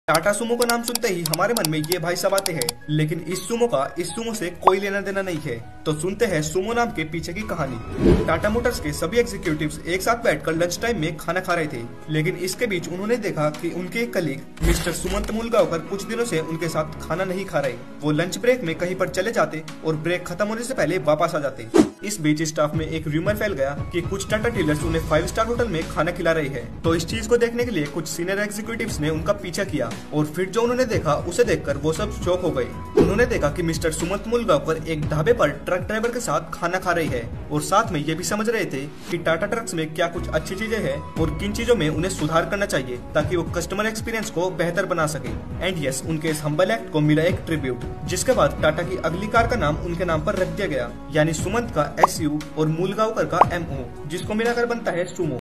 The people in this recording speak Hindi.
टाटा सुमो का नाम सुनते ही हमारे मन में ये भाई सब आते हैं, लेकिन इस सुमो का इस सुमो से कोई लेना देना नहीं है। तो सुनते हैं सुमो नाम के पीछे की कहानी। टाटा मोटर्स के सभी एग्जीक्यूटिव्स एक साथ बैठकर लंच टाइम में खाना खा रहे थे, लेकिन इसके बीच उन्होंने देखा कि उनके एक कलीग मिस्टर सुमंत मुलगांवकर कुछ दिनों से उनके साथ खाना नहीं खा रहे। वो लंच ब्रेक में कहीं पर चले जाते और ब्रेक खत्म होने से पहले वापस आ जाते। इस बीच स्टाफ में एक रूमर फैल गया कि कुछ टाटा डीलर्स उन्हें 5 स्टार होटल में खाना खिला रही है। तो इस चीज को देखने के लिए कुछ सीनियर एग्जीक्यूटिव्स ने उनका पीछा किया और फिर जो उन्होंने देखा उसे देखकर वो सब शॉक हो गए। उन्होंने देखा कि मिस्टर सुमंत मुलगांवकर एक ढाबे पर ट्रक ड्राइवर के साथ खाना खा रही है और साथ में ये भी समझ रहे थे कि टाटा ट्रक्स में क्या कुछ अच्छी चीजें हैं और किन चीजों में उन्हें सुधार करना चाहिए ताकि वो कस्टमर एक्सपीरियंस को बेहतर बना सके। एंड यस, उनके इस हम्बल एक्ट को मिला एक ट्रिब्यूट, जिसके बाद टाटा की अगली कार का नाम उनके नाम पर रख दिया गया, यानी सुमंत का SU और मुलगांवकर का MO, जिसको मिलाकर बनता है सुमो।